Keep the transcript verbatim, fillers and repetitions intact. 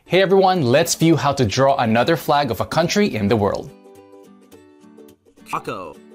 Hey everyone, let's view how to draw another flag of a country in the world. Taco.